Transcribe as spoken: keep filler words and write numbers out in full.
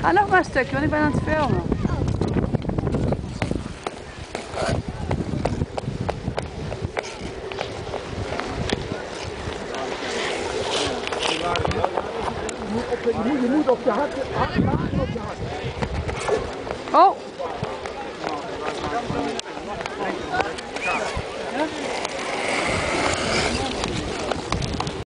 Ga nog maar een stukje, want ik ben aan het filmen. Je moet op je hart, hart, hart, hart, hart. Oh!